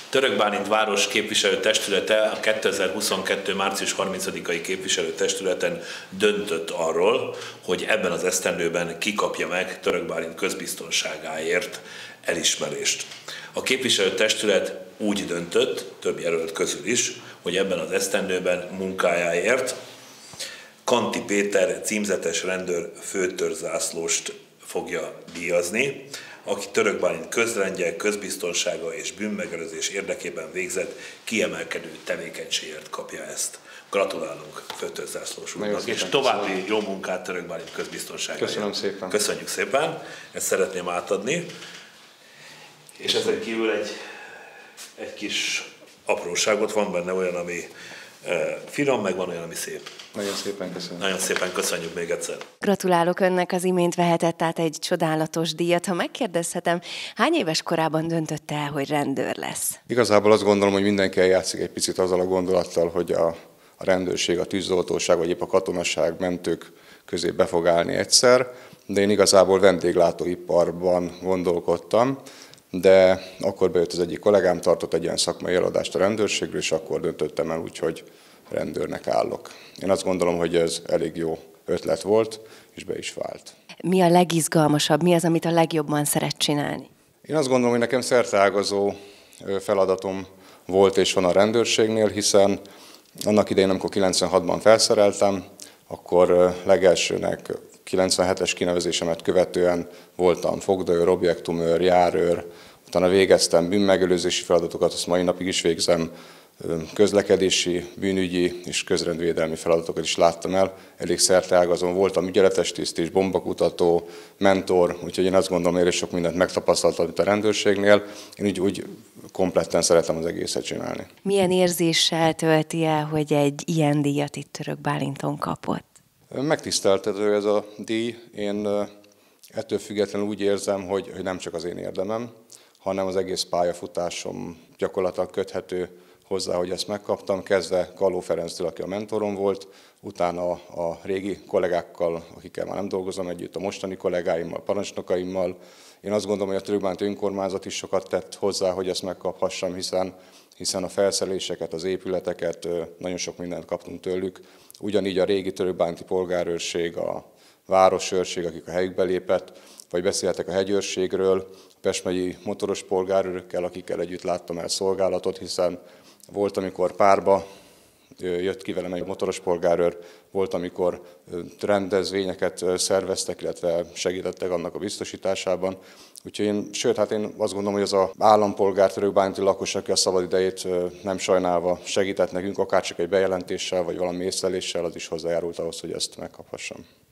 Törökbálint város képviselőtestülete a 2022. március 30-ai képviselőtestületen döntött arról, hogy ebben az esztendőben kikapja meg Törökbálint közbiztonságáért elismerést. A képviselőtestület úgy döntött, több jelölt közül is, hogy ebben az esztendőben munkájáért Kanti Péter címzetes rendőr főtörzsászlóst fogja díjazni, aki Törökbálint közrendje, közbiztonsága és bűnmegelőzés érdekében végzett kiemelkedő tevékenységért kapja ezt. Gratulálunk főtörzsászlós úrnak, és további jó munkát Törökbálint közbiztonságáért. Köszönöm szépen. Köszönjük szépen, ezt szeretném átadni. És ezen kívül egy kis apróságot, van benne olyan, ami finom, meg van olyan, ami szép. Nagyon szépen köszönöm. Nagyon szépen köszönjük még egyszer. Gratulálok önnek, az imént vehetett át egy csodálatos díjat. Ha megkérdezhetem, hány éves korában döntött el, hogy rendőr lesz? Igazából azt gondolom, hogy mindenki eljátszik egy picit azzal a gondolattal, hogy a rendőrség, a tűzoltóság, vagy épp a katonaság, mentők közé be fog állni egyszer, de én igazából vendéglátóiparban gondolkodtam, de akkor bejött az egyik kollégám, tartott egy ilyen szakmai eladást a rendőrségről, és akkor döntöttem el úgy, hogy rendőrnek állok. Én azt gondolom, hogy ez elég jó ötlet volt, és be is vált. Mi a legizgalmasabb, mi az, amit a legjobban szeret csinálni? Én azt gondolom, hogy nekem szerteágazó feladatom volt és van a rendőrségnél, hiszen annak idején, amikor 96-ban felszereltem, akkor legelsőnek 97-es kinevezésemet követően voltam fogdaőr, objektumőr, járőr, utána végeztem bűnmegelőzési feladatokat, azt mai napig is végzem, közlekedési, bűnügyi és közrendvédelmi feladatokat is láttam el. Elég szerteágazón voltam ügyeletes tiszt és bombakutató, mentor, úgyhogy én azt gondolom, hogy elég sok mindent megtapasztaltam itt a rendőrségnél. Én úgy kompletten szeretem az egészet csinálni. Milyen érzéssel tölti el, hogy egy ilyen díjat itt Törökbálinton kapott? Megtiszteltető ez a díj. Én ettől függetlenül úgy érzem, hogy nem csak az én érdemem, hanem az egész pályafutásom gyakorlatilag köthető hozzá, hogy ezt megkaptam, kezdve Kalló Ferenctől, aki a mentorom volt, utána a régi kollégákkal, akikkel már nem dolgozom együtt, a mostani kollégáimmal, parancsnokaimmal. Én azt gondolom, hogy a törökbánti önkormányzat is sokat tett hozzá, hogy ezt megkaphassam, hiszen a felszereléseket, az épületeket, nagyon sok mindent kaptunk tőlük. Ugyanígy a régi törökbánti polgárőrség, a városőrség, akik a helyükbe lépett, vagy beszélhetek a hegyőrségről, a Pest megyei motoros polgárőrökkel, akikkel együtt láttam el szolgálatot, hiszen volt, amikor párba jött ki velem egy motoros polgárőr, volt, amikor rendezvényeket szerveztek, illetve segítettek annak a biztosításában. Úgyhogy én azt gondolom, hogy az az állampolgár, törökbánti lakos, aki a szabadidejét nem sajnálva segített nekünk, akár csak egy bejelentéssel, vagy valami észleléssel, az is hozzájárult ahhoz, hogy ezt megkaphassam.